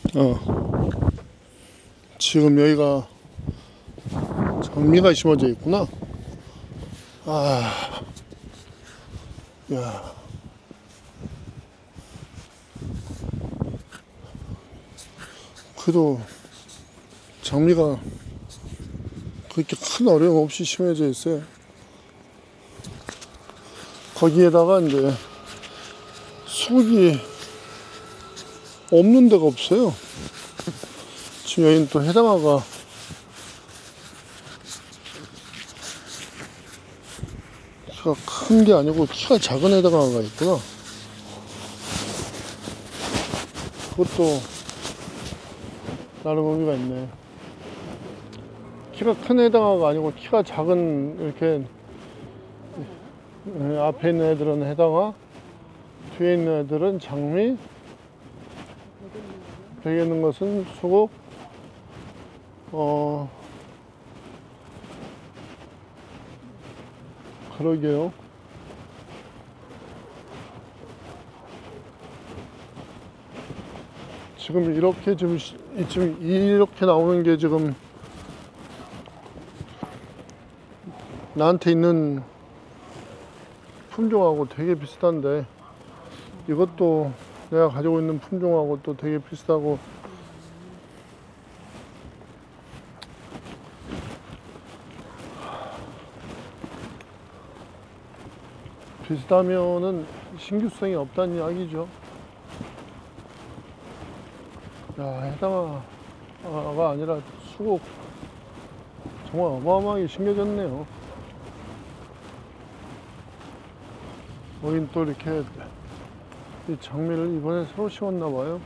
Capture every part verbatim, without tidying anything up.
어, 지금 여기가 장미가 심어져 있구나. 아, 야, 그래도 장미가 그렇게 큰 어려움 없이 심어져 있어요. 거기에다가 이제 수국이 없는 데가 없어요. 지금 여기는 또 해당화가 키가 큰 게 아니고 키가 작은 해당화가 있구나. 그것도 나름 의미가 있네. 키가 큰 해당화가 아니고 키가 작은, 이렇게 앞에 있는 애들은 해당화, 뒤에 있는 애들은 장미, 벽에 있는 것은 수국. 어, 그러게요. 지금 이렇게 지금 지금 이렇게 나오는 게 지금 나한테 있는 품종하고 되게 비슷한데, 이것도 내가 가지고 있는 품종하고 또 되게 비슷하고, 비슷하면은 신규성이 없다는 이야기죠. 야, 해당화가 아니라 수국 정말 어마어마하게 심겨졌네요. 여긴 또 이렇게 이 장미를 이번에 새로 심었나 봐요.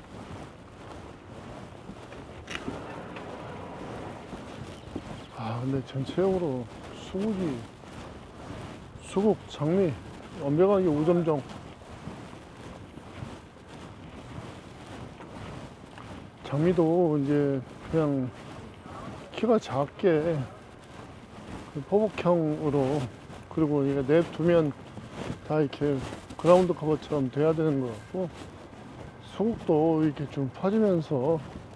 아, 근데 전체적으로 수국이, 수국, 장미 완벽하게 우점정. 장미도 이제 그냥 키가 작게 포복형으로, 그리고 이게 냅두면 다 이렇게 그라운드 커버처럼 돼야 되는 것 같고, 수국도 이렇게 좀 퍼지면서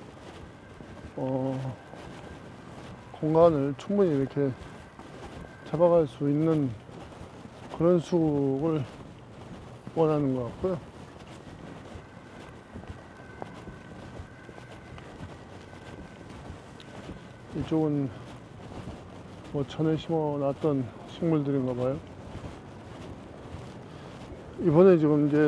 어, 공간을 충분히 이렇게 잡아갈 수 있는 그런 수국을 원하는 것 같고요. 이쪽은 뭐 전에 심어 놨던 식물들인가 봐요. 이번에 지금 이제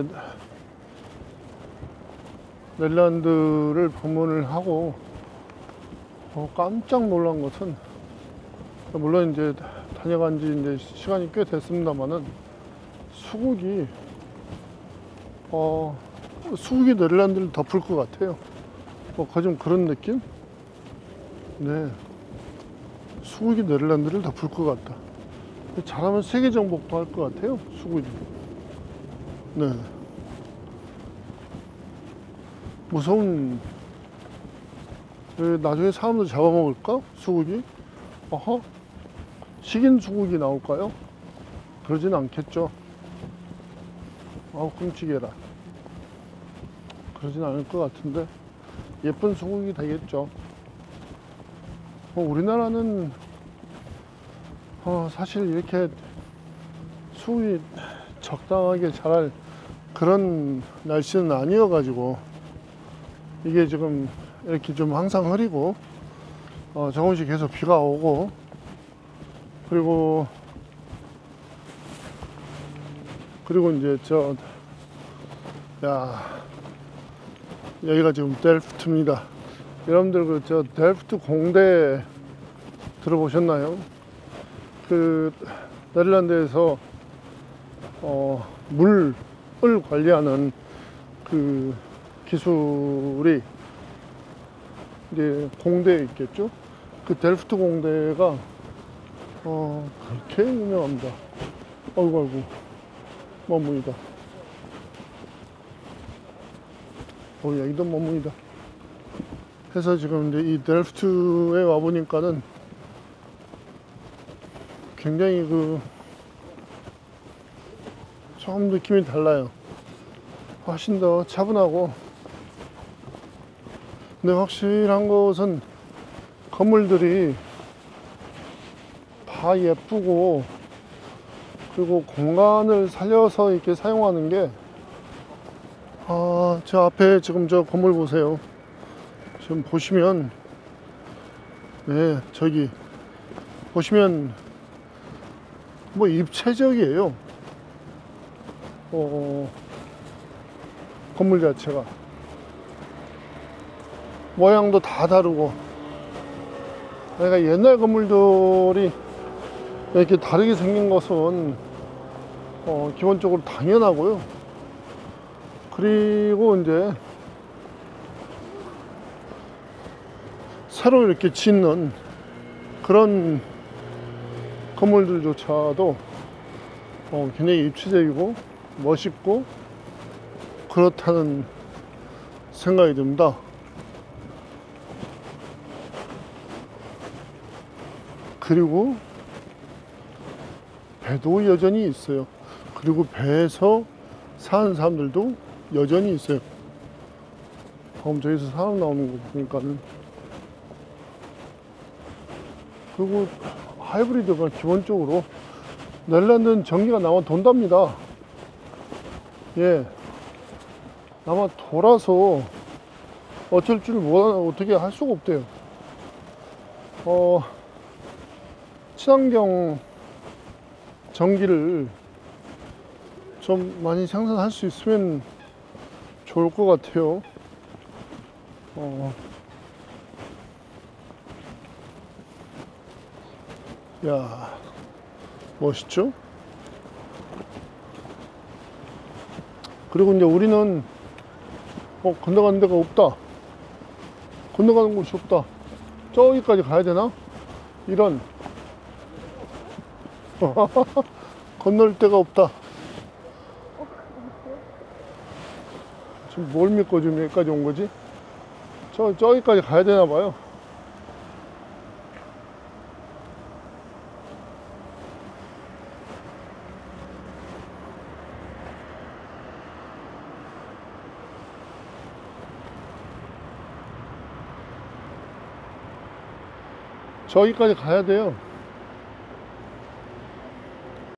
넬란드를 방문을 하고 어, 깜짝 놀란 것은, 물론 이제 다녀간 지 이제 시간이 꽤 됐습니다만은, 수국이 어 수국이 네덜란드를 덮을 것 같아요. 뭐 거의 좀 그런 느낌? 네, 수국이 네덜란드를 덮을 것 같다. 잘하면 세계 정복도 할 것 같아요, 수국이. 네, 무서운. 나중에 사람들 잡아먹을까? 수국이? 어허? 식인 수국이 나올까요? 그러진 않겠죠. 아우, 끔찍해라. 그러진 않을 것 같은데, 예쁜 수국이 되겠죠. 어, 우리나라는 어, 사실 이렇게 수국이 적당하게 자랄 그런 날씨는 아니어가지고, 이게 지금 이렇게 좀 항상 흐리고 어, 조금씩 계속 비가 오고, 그리고 그리고 이제 저, 야, 여기가 지금 델프트입니다. 여러분들 그 저 델프트 공대 들어보셨나요? 그 네덜란드에서 어, 물을 관리하는 그 기술이 이제 공대에 있겠죠. 그 델프트 공대가 어, 그렇게 유명합니다. 아이고 아이고, 머무이다. 어, 여기도 머무이다. 해서 지금 이제 이 델프트에 와 보니까는 굉장히 그 조금 느낌이 달라요. 훨씬 더 차분하고 근데 확실한 것은 건물들이 다 예쁘고, 그리고 공간을 살려서 이렇게 사용하는 게, 아, 저 앞에 지금 저 건물 보세요. 지금 보시면, 네, 저기 보시면 뭐 입체적이에요. 어, 건물 자체가 모양도 다 다르고, 그러니까 옛날 건물들이 이렇게 다르게 생긴 것은 어, 기본적으로 당연하고요. 그리고 이제 새로 이렇게 짓는 그런 건물들조차도 어, 굉장히 입체적이고 멋있고 그렇다는 생각이 듭니다. 그리고 배도 여전히 있어요. 그리고 배에서 사는 사람들도 여전히 있어요. 방금 저기서 사람 나오는 거 보니까는. 그리고 하이브리드가 기본적으로 네덜란드는 전기가 나만 돈답니다. 예, 나만 돌아서 어쩔 줄 몰라, 어떻게 할 수가 없대요. 어, 친환경 전기를 좀 많이 생산할 수 있으면 좋을 것 같아요. 어, 야, 멋있죠? 그리고 이제 우리는 어, 건너가는 데가 없다. 건너가는 곳이 없다. 저기까지 가야 되나? 이런. 건널 데가 없다. 지금 뭘 믿고 지금 여기까지 온 거지? 저, 저기까지 가야 되나 봐요. 저기까지 가야 돼요.